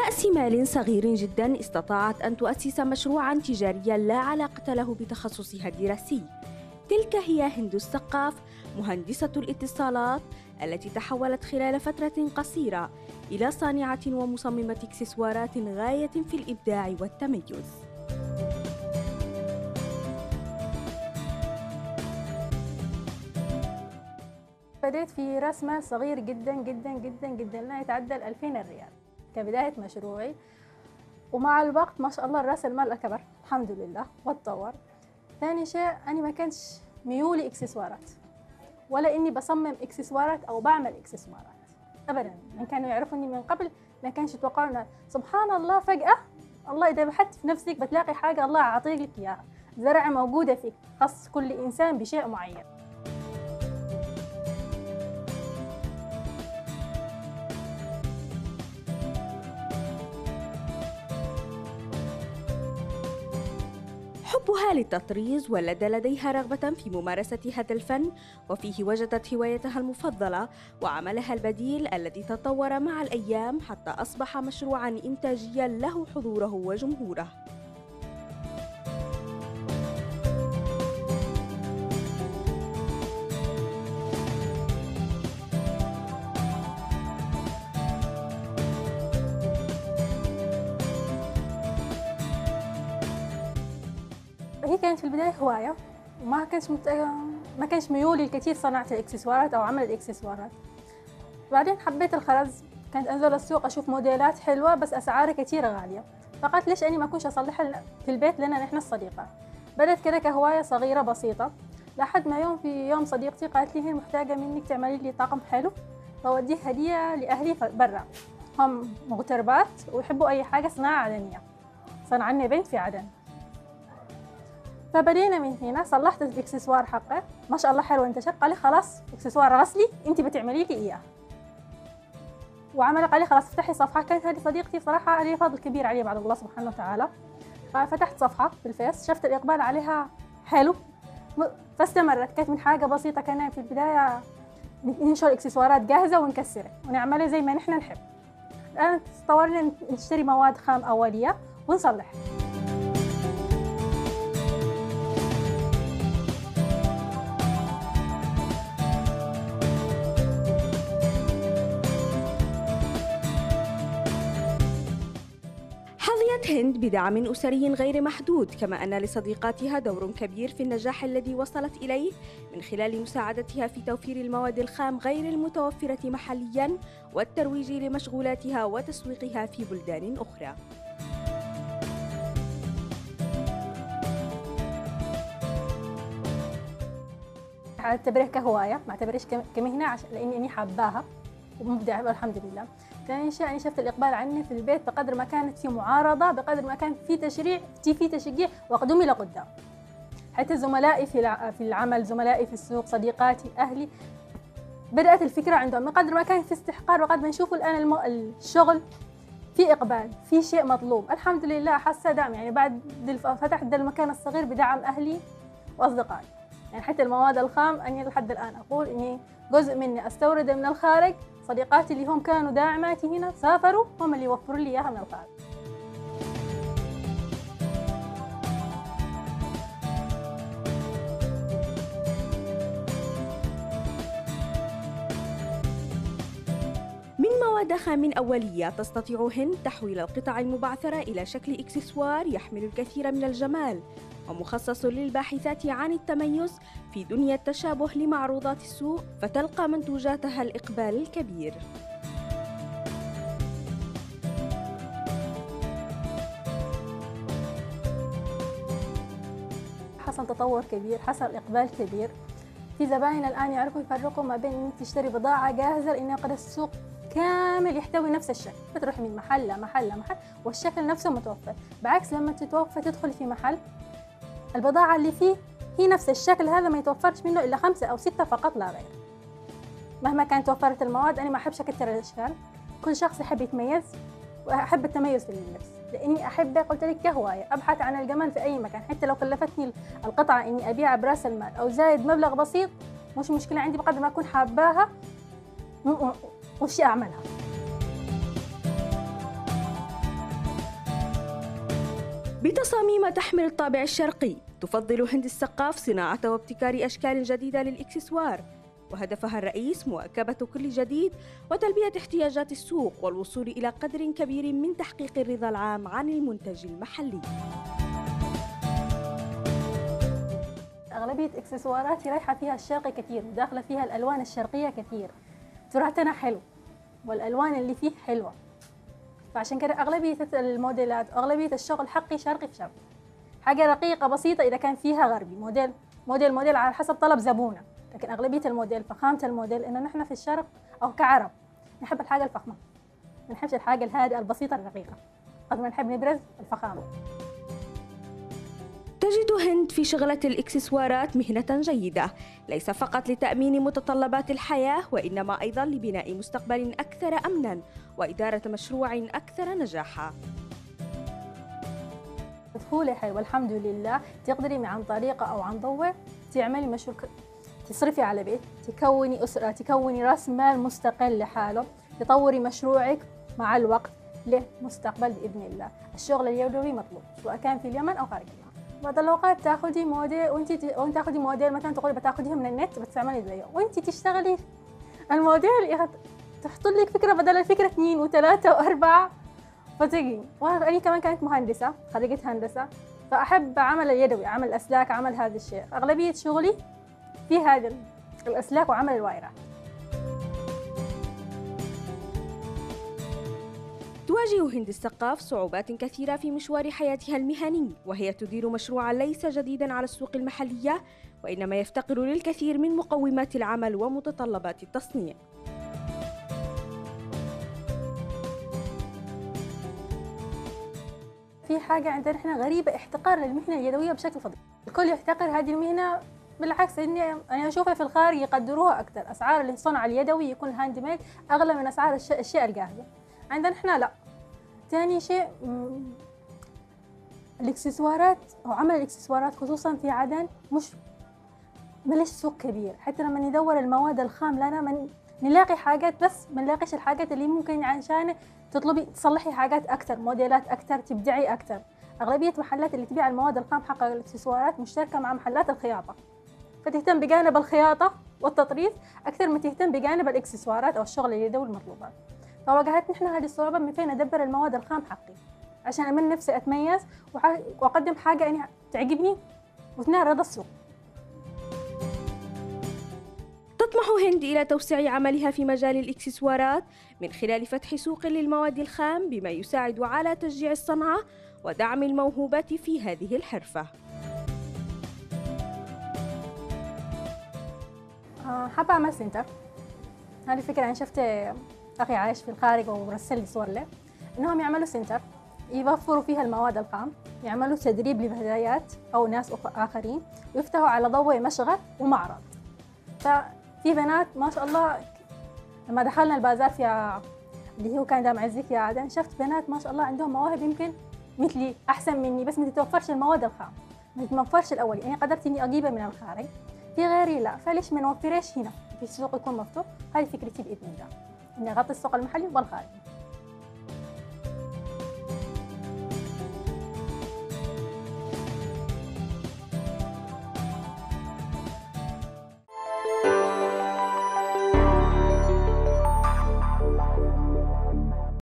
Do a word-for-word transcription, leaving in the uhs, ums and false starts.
برأس مال صغير جدا استطاعت أن تؤسس مشروعا تجاريا لا علاقة له بتخصصها الدراسي. تلك هي هند السقاف، مهندسة الاتصالات التي تحولت خلال فترة قصيرة إلى صانعة ومصممة إكسسوارات غاية في الإبداع والتميز. بديت في رأس مال صغير جدا جدا جدا جدا لا يتعدى ألفين ريال كبداية مشروعي، ومع الوقت ما شاء الله رأس المال كبر الحمد لله واتطور. ثاني شيء أنا ما كانش ميولي إكسسوارات ولا إني بصمم إكسسوارات أو بعمل إكسسوارات أبدا. من كانوا يعرفوني من قبل ما كانش يتوقعون سبحان الله فجأة الله إذا بحثت في نفسك بتلاقي حاجة الله عطيك لك إياها، زرعة موجودة فيك، خص كل إنسان بشيء معين. حبها للتطريز ولد لديها رغبة في ممارسة هذا الفن، وفيه وجدت هوايتها المفضلة وعملها البديل الذي تطور مع الأيام حتى أصبح مشروعاً إنتاجياً له حضوره وجمهوره. هي كانت في البداية هواية وما كانش مت... ما كانش ميولي الكثير صناعة الإكسسوارات أو عمل الإكسسوارات. بعدين حبيت الخرز، كانت أنزل السوق أشوف موديلات حلوة بس أسعارها كثير غالية، فقلت ليش أني ما أكونش أصلحها في البيت لنا نحن الصديقات. بدأت كده كهواية صغيرة بسيطة لحد ما يوم في يوم صديقتي قالت لي هي محتاجة منك تعملي لي طقم حلو وأوديه هدية لأهلي برا، هم مغتربات ويحبوا أي حاجة صناعة عدنية، صنعنا بنت في عدن. فبدينا من هنا، صلحت الاكسسوار حقه ما شاء الله حلو انتشر، قال لي خلاص اكسسوار غسلي انت بتعملي لي اياه، وعمل قال لي خلاص افتحي صفحه. كانت هذه صديقتي صراحه عليها فضل كبير علي بعد الله سبحانه وتعالى. فتحت صفحه في الفيس، شفت الاقبال عليها حلو فاستمرت. كانت من حاجه بسيطه، كان في البدايه ننشر اكسسوارات جاهزه ونكسرها ونعملها زي ما نحن نحب. الان تطورنا نشتري مواد خام اوليه ونصلحها. حظيت هند بدعم أسري غير محدود، كما أن لصديقاتها دور كبير في النجاح الذي وصلت إليه من خلال مساعدتها في توفير المواد الخام غير المتوفرة محلياً والترويج لمشغولاتها وتسويقها في بلدان أخرى. أعتبرها كهواية، ما أعتبرهاش كمهنة عشان لأني أني حاباها ومبدعة والحمد لله. ثاني شيء أنا شفت الإقبال عني في البيت، بقدر ما كانت في معارضة بقدر ما كان في تشريع في تشجيع وقدومي لقدام. حتى زملائي في في العمل، زملائي في السوق، صديقاتي، أهلي، بدأت الفكرة عندهم. بقدر ما كان في استحقار وقد ما نشوفوا الآن الم... الشغل في إقبال، في شيء مطلوب، الحمد لله حاسة دعم. يعني بعد فتحت ده المكان الصغير بدعم أهلي وأصدقائي. يعني حتى المواد الخام أني لحد الآن أقول إني جزء مني أستورد من الخارج، صديقاتي اللي هم كانوا داعماتي هنا سافروا هم اللي يوفروا لي إياها من الخارج. من مواد خام أولية تستطيع هند تحويل القطع المبعثرة إلى شكل إكسسوار يحمل الكثير من الجمال ومخصص للباحثات عن التميز في دنيا التشابه لمعروضات السوق، فتلقى منتوجاتها الإقبال الكبير. حصل تطور كبير، حصل إقبال كبير. في زبائن الآن يعرفوا يفرقوا ما بين إنك تشتري بضاعة جاهزة لأن قد السوق كامل يحتوي نفس الشكل، فتروح من محل لمحل لمحل والشكل نفسه متوفر. بعكس لما تتوفر تدخل في محل البضاعة اللي فيه هي نفس الشكل، هذا ما يتوفرش منه إلا خمسة أو ستة فقط لا غير. مهما كانت توفرت المواد أنا ما أحبش أكتر الأشكال، كل شخص يحب يتميز وأحب التميز في اللبس، لأني أحب قلت لك كهواية أبحث عن الجمال في أي مكان. حتى لو كلفتني القطعة إني أبيعها برأس المال أو زايد مبلغ بسيط مش مشكلة عندي، بقدر ما أكون حاباها وش أعملها. بتصاميم تحمل الطابع الشرقي، تفضل هند السقاف صناعة وابتكار أشكال جديدة للإكسسوار، وهدفها الرئيس مواكبة كل جديد وتلبية احتياجات السوق والوصول إلى قدر كبير من تحقيق الرضا العام عن المنتج المحلي. أغلبية إكسسواراتي رايحة فيها الشرقي كثير وداخلة فيها الألوان الشرقية كثير، تراثنا حلو والألوان اللي فيه حلوة، فعشان كده أغلبية الموديلات أغلبية الشغل حقي شرقي في شرقي، حاجة رقيقة بسيطة إذا كان فيها غربي، موديل موديل موديل على حسب طلب زبونة، لكن أغلبية الموديل فخامة الموديل إنه نحن في الشرق أو كعرب نحب الحاجة الفخمة، ما نحبش الحاجة الهادئة البسيطة الرقيقة، قد ما نحب نبرز الفخامة. تجد هند في شغلة الإكسسوارات مهنة جيدة، ليس فقط لتأمين متطلبات الحياة، وإنما أيضاً لبناء مستقبل أكثر أمناً وإدارة مشروع أكثر نجاحاً. دخولي حلو الحمد لله، تقدري عن طريقة أو عن ضوء تعملي مشروع، تصرفي على بيت، تكوني أسرة، تكوني رأس مال مستقل لحاله، تطوري مشروعك مع الوقت له مستقبل بإذن الله. الشغل اليدوي مطلوب سواء كان في اليمن أو خارج اليمن. بعض الأوقات تاخدي موديل وأنت وأنت تاخدي موديل مثلا تقولي بتاخديها من النت بتعملي زيه، وأنت تشتغلي الموديل تحط لك فكرة بدل الفكرة اثنين وثلاثة وأربعة فتجي. وأنا كمان كانت مهندسة خريجة هندسة، فأحب عمل اليدوي، عمل الأسلاك، عمل هذا الشيء. أغلبية شغلي في هذا الأسلاك وعمل الوايرات. تواجه هند السقاف صعوبات كثيرة في مشوار حياتها المهني، وهي تدير مشروعاً ليس جديداً على السوق المحلية، وإنما يفتقر للكثير من مقومات العمل ومتطلبات التصنيع. في حاجة عندنا احنا غريبة، احتقار للمهنة اليدوية بشكل فظيع، الكل يحتقر هذه المهنة، بالعكس اني انا اشوفها في الخارج يقدروها اكثر، اسعار الصنع اليدوي يكون الهاند ميد اغلى من اسعار الاشياء الجاهزة. عندنا احنا لا. ثاني شيء الاكسسوارات او عمل الاكسسوارات خصوصا في عدن مش ملش سوق كبير، حتى لما ندور المواد الخام لنا من نلاقي حاجات بس ما نلاقيش الحاجات اللي ممكن عشان تطلبي تصلحي حاجات اكثر، موديلات اكثر، تبدعي اكثر. اغلبيه المحلات اللي تبيع المواد الخام حق الاكسسوارات مشتركه مع محلات الخياطه، فتهتم بجانب الخياطه والتطريز اكثر ما تهتم بجانب الاكسسوارات او الشغل اليدوي المطلوبات. فواجهتني احنا هذه الصعوبه من فين ادبر المواد الخام حقي عشان من نفسي اتميز واقدم حاجه يعني تعجبني وتنال رضا السوق. تطمح هند إلى توسيع عملها في مجال الإكسسوارات من خلال فتح سوق للمواد الخام، بما يساعد على تشجيع الصنعة ودعم الموهوبات في هذه الحرفة. حابة أعمل سنتر. هذه الفكرة أنا شفت أخي عايش في الخارج ورسل لي صور له، إنهم يعملوا سنتر يوفروا فيها المواد الخام، يعملوا تدريب لبدايات أو ناس آخرين، ويفتحوا على ضوء مشغل ومعرض. ففي بنات ما شاء الله لما دخلنا البازار في اللي هو كان دام عزيك يا عدن، شفت بنات ما شاء الله عندهم مواهب يمكن مثلي أحسن مني، بس ما تتوفرش المواد الخام، ما تتوفرش الأول. يعني قدرت إني أجيبها من الخارج، في غيري لا، فليش ما نوفرش هنا في السوق يكون مفتوح؟ هذه فكرتي بإذن الله، إني أغطي السوق المحلي والخارجي.